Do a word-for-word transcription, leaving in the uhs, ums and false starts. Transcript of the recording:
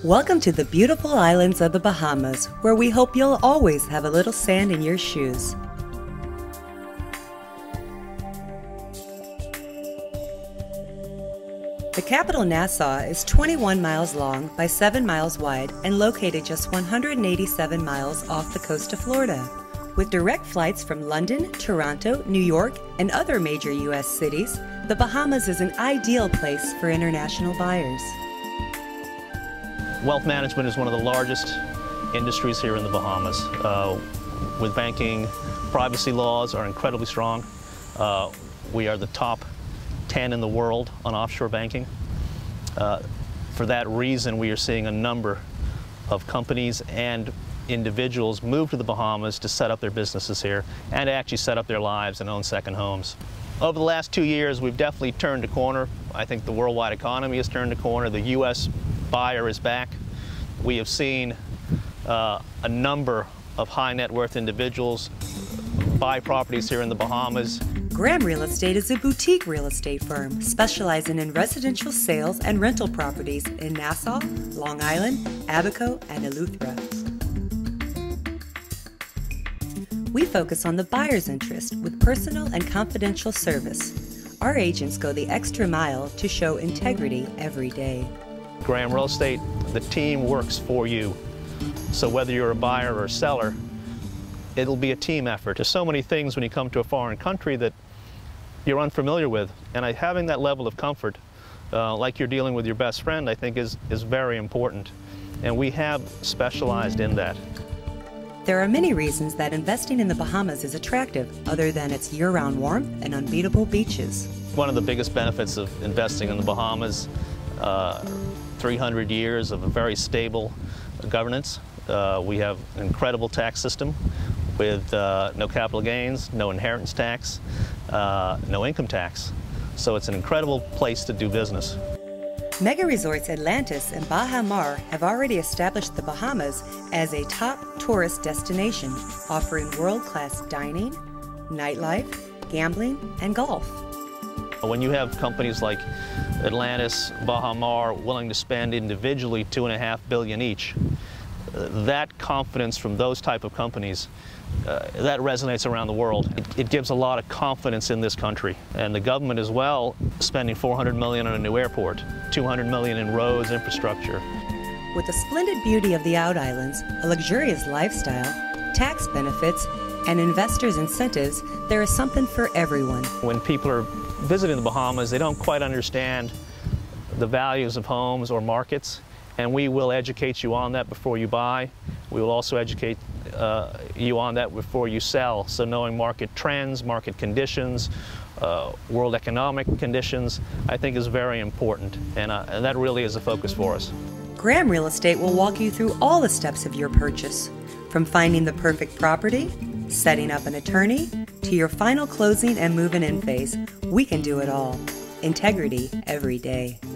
Welcome to the beautiful islands of the Bahamas, where we hope you'll always have a little sand in your shoes. The capital, Nassau, is twenty-one miles long by seven miles wide and located just one hundred eighty-seven miles off the coast of Florida. With direct flights from London, Toronto, New York, and other major U S cities, the Bahamas is an ideal place for international buyers. Wealth management is one of the largest industries here in the Bahamas. Uh, with banking, privacy laws are incredibly strong. Uh, we are the top ten in the world on offshore banking. Uh, for that reason, we are seeing a number of companies and individuals move to the Bahamas to set up their businesses here and to actually set up their lives and own second homes. Over the last two years, we've definitely turned a corner. I think the worldwide economy has turned a corner. The U S buyer is back. We have seen uh, a number of high net worth individuals buy properties here in the Bahamas. Graham Real Estate is a boutique real estate firm specializing in residential sales and rental properties in Nassau, Long Island, Abaco, and Eleuthera. We focus on the buyer's interest with personal and confidential service. Our agents go the extra mile to show integrity every day. Graham Real Estate, the team works for you. So whether you're a buyer or a seller, it'll be a team effort. There's so many things when you come to a foreign country that you're unfamiliar with, and having that level of comfort, uh, like you're dealing with your best friend, I think is, is very important. And we have specialized in that. There are many reasons that investing in the Bahamas is attractive, other than its year-round warmth and unbeatable beaches. One of the biggest benefits of investing in the Bahamas, uh, three hundred years of a very stable governance. Uh, we have an incredible tax system with uh, no capital gains, no inheritance tax, uh, no income tax. So it's an incredible place to do business. Mega Resorts Atlantis and Baha Mar have already established the Bahamas as a top tourist destination, offering world-class dining, nightlife, gambling, and golf. When you have companies like Atlantis, Baha Mar willing to spend individually two and a half billion each, that confidence from those type of companies, uh, that resonates around the world. It, it gives a lot of confidence in this country. And the government as well, spending four hundred million dollars on a new airport, two hundred million dollars in roads, infrastructure. With the splendid beauty of the Out Islands, a luxurious lifestyle, tax benefits, and investors' incentives, there is something for everyone. When people are visiting the Bahamas, they don't quite understand the values of homes or markets. And we will educate you on that before you buy. We will also educate uh, you on that before you sell. So knowing market trends, market conditions, uh, world economic conditions, I think is very important. And, uh, and that really is a focus for us. Graham Real Estate will walk you through all the steps of your purchase, from finding the perfect property, setting up an attorney, to your final closing and moving in phase. We can do it all. Integrity every day.